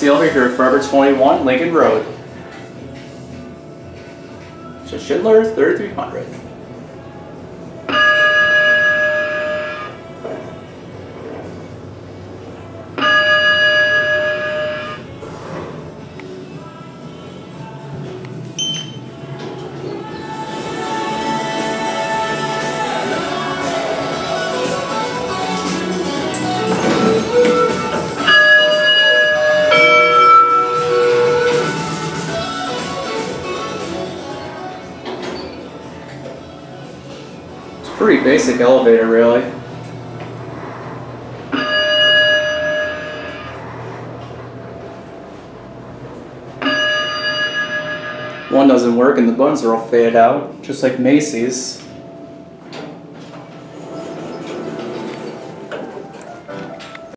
the elevator here, Forever 21 Lincoln Road. So Schindler 3300. Pretty basic elevator, really. One doesn't work and the buttons are all faded out, just like Macy's.